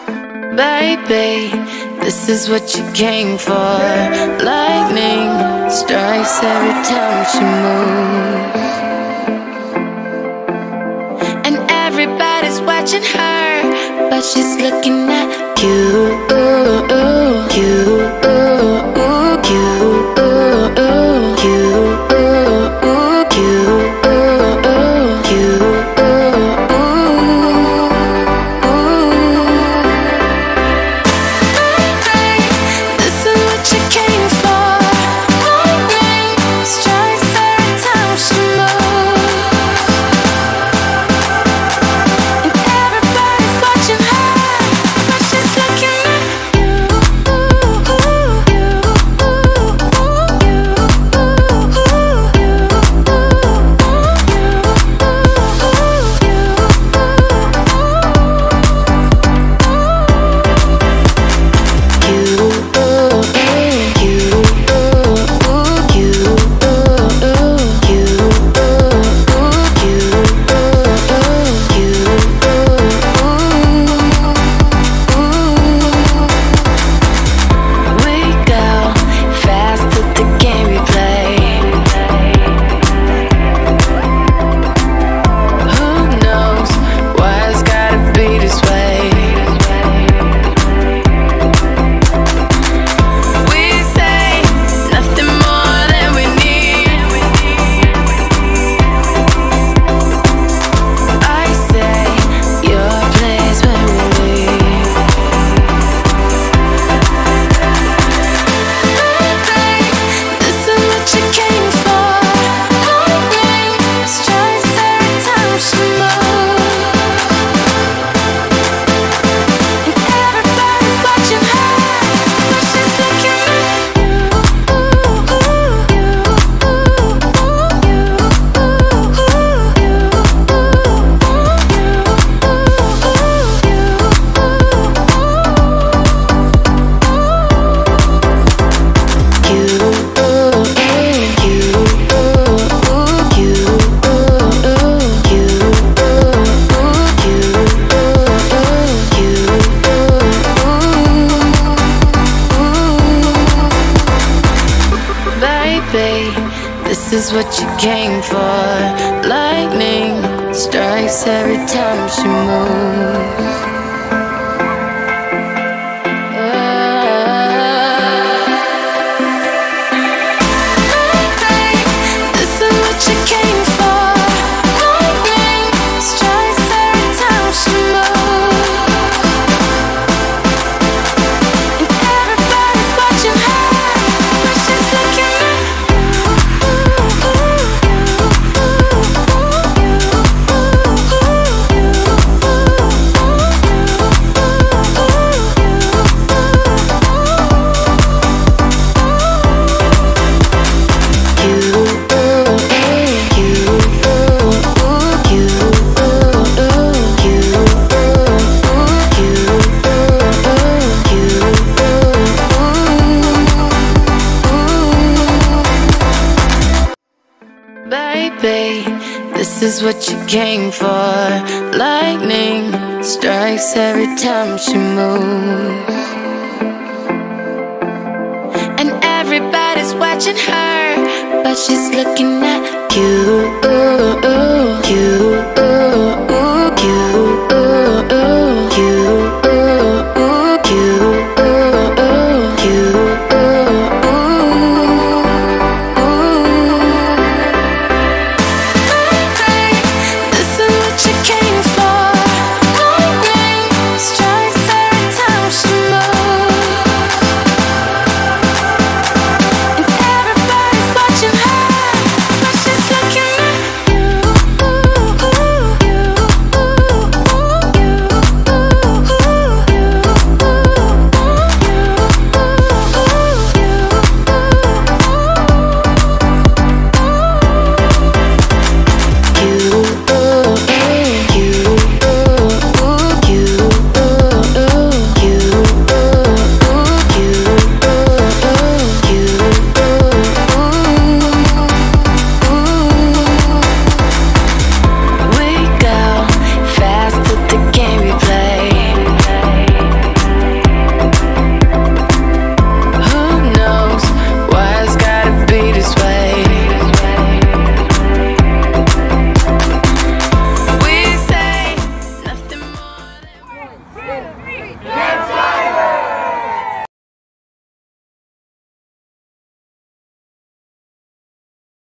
Baby, this is what you came for. Lightning strikes every time she moves, and everybody's watching her, but she's looking at you, you, you. This is what you came for. Lightning strikes every time she moves. Baby, this is what you came for. Lightning strikes every time she moves, and everybody's watching her, but she's looking at you, you.